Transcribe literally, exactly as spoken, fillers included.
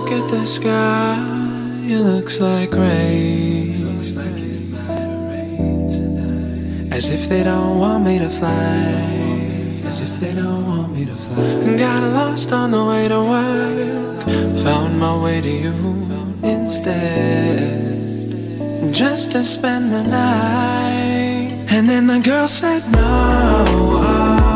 look at the sky, it looks like rain. As if they don't want me to fly. As if they don't want me to fly. Got lost on the way to work, found my way to you instead, just to spend the night. And then the girl said no.